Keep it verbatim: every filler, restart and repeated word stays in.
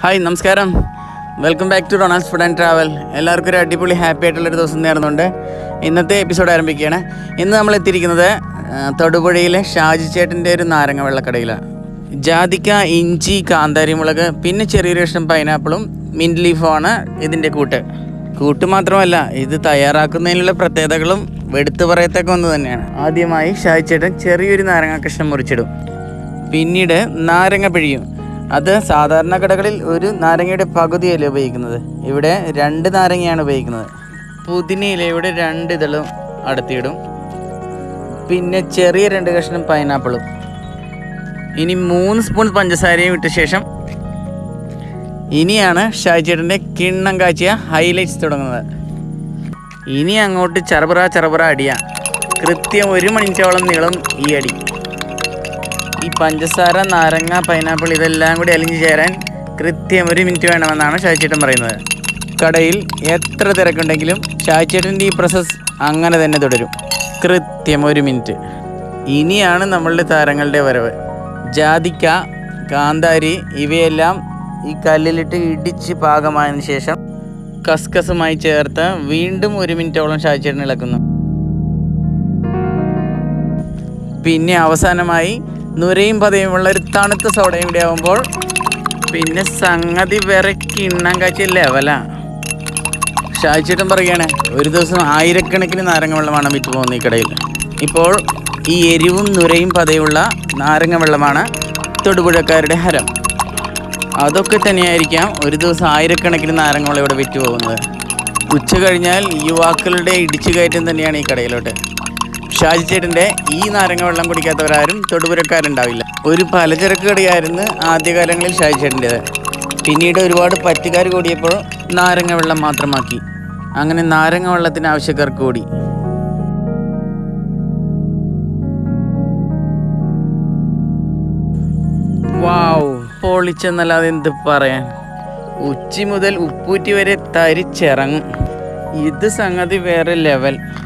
Hi നമസ്കാരം, welcome back to Ronald's food and travel. എല്ലാവർക്കും ഒരു അടിപൊളി ഹാപ്പി ആയിട്ടുള്ളൊരു ദിവസം നേർന്നുകൊണ്ട് ഇന്നത്തെ എപ്പിസോഡ് ആരംഭിക്കുകയാണ്. ഇന്ന് നമ്മൾ എത്തിയിരിക്കുന്നത് തൊടുപുഴയിലെ ഷാജി ചേട്ടൻ്റെ ഒരു നാരങ്ങ വെള്ളക്കടയിലാണ്. ജാതിക്ക, ഇഞ്ചി, കാന്താരിമുളക്, പിന്നെ ചെറിയൊരു കഷ്ണം പൈനാപ്പിളും മിൻറ്റ് ലീഫുമാണ് ഇതിൻ്റെ കൂട്ട്. കൂട്ട് മാത്രമല്ല, ഇത് തയ്യാറാക്കുന്നതിനുള്ള പ്രത്യേകതകളും എടുത്തു പറയത്തക്ക ഒന്ന് തന്നെയാണ്. ആദ്യമായി ഷാജി ചേട്ടൻ ചെറിയൊരു നാരങ്ങ കഷ്ണം മുറിച്ചിടും. പിന്നീട് നാരങ്ങ പിഴിയും. അത് സാധാരണ കടകളിൽ ഒരു നാരങ്ങയുടെ പകുതിയല്ല ഉപയോഗിക്കുന്നത്, ഇവിടെ രണ്ട് നാരങ്ങയാണ് ഉപയോഗിക്കുന്നത്. പുതിന ഇലയുടെ രണ്ട് ഇതളും അടത്തിയിടും. പിന്നെ ചെറിയ രണ്ട് കഷ്ണം പൈനാപ്പിളും. ഇനി മൂന്ന് സ്പൂൺ പഞ്ചസാരയും ഇട്ട ശേഷം ഇനിയാണ് ഷാജി ചേട്ടൻ്റെ കിണ്ണം കാച്ചിയ ഹൈലൈറ്റ്സ് തുടങ്ങുന്നത്. ഇനി അങ്ങോട്ട് ചറപറ ചറപറ അടിയാ. കൃത്യം ഒരു മിനിറ്റോളം നീളം ഈ അടി. ഈ പഞ്ചസാര, നാരങ്ങ, പൈനാപ്പിൾ ഇതെല്ലാം കൂടി അലിഞ്ഞു ചേരാൻ കൃത്യം ഒരു മിനിറ്റ് വേണമെന്നാണ് ഷാജി ചേട്ടൻ പറയുന്നത്. കടയിൽ എത്ര തിരക്കുണ്ടെങ്കിലും ഷാജി ചേട്ടൻ്റെ ഈ പ്രോസസ്സ് അങ്ങനെ തന്നെ തുടരും. കൃത്യം ഒരു മിനിറ്റ്. ഇനിയാണ് നമ്മളുടെ താരങ്ങളുടെ വരവ്. ജാതിക്ക, കാന്താരി ഇവയെല്ലാം ഈ കല്ലിലിട്ട് ഇടിച്ച് പാകമായതിനു ശേഷം കസ്കസുമായി ചേർത്ത് വീണ്ടും ഒരു മിനിറ്റോളം ഷാജി ചേട്ടൻ ഇളക്കുന്നു. പിന്നെ അവസാനമായി നുരയും പതയുമുള്ള ഒരു തണുത്ത സോഡയും കൂടി ആകുമ്പോൾ പിന്നെ സംഗതി വേറെ കിണ്ണം കാച്ചിയ ലെവലാ. ഷാജി ചേട്ടൻ പറയുകയാണ്, ഒരു ദിവസം ആയിരക്കണക്കിന് നാരങ്ങ വെള്ളമാണ് വിറ്റ് പോകുന്നത് ഈ കടയിൽ. ഇപ്പോൾ ഈ എരിവും നുരയും പതയുള്ള നാരങ്ങ വെള്ളമാണ് തൊടുപുഴക്കാരുടെ ഹരം. അതൊക്കെ തന്നെയായിരിക്കാം ഒരു ദിവസം ആയിരക്കണക്കിന് നാരങ്ങ വെള്ളം ഇവിടെ വിറ്റ് പോകുന്നത്. ഉച്ച കഴിഞ്ഞാൽ യുവാക്കളുടെ ഇടിച്ചു കയറ്റം തന്നെയാണ് ഈ കടയിലോട്ട്. ഷാജി ചേട്ടൻ്റെ ഈ നാരങ്ങ വെള്ളം കുടിക്കാത്തവരാരും തൊടുപുഴക്കാരുണ്ടാവില്ല. ഒരു പലചരക്ക് കടയായിരുന്നു ആദ്യകാലങ്ങളിൽ ഷാജി ചേട്ടൻ്റേത്. പിന്നീട് ഒരുപാട് പറ്റുകാർ കൂടിയപ്പോൾ നാരങ്ങ വെള്ളം മാത്രമാക്കി. അങ്ങനെ നാരങ്ങ വെള്ളത്തിന് ആവശ്യക്കാർ കൂടി. വാവ്, പൊളിച്ചെന്നല്ലാതെ എന്ത് പറയാൻ. ഉച്ചി മുതൽ ഉപ്പൂറ്റി വരെ തരിച്ചിറങ്ങും. ഇത് സംഗതി വേറെ ലെവൽ.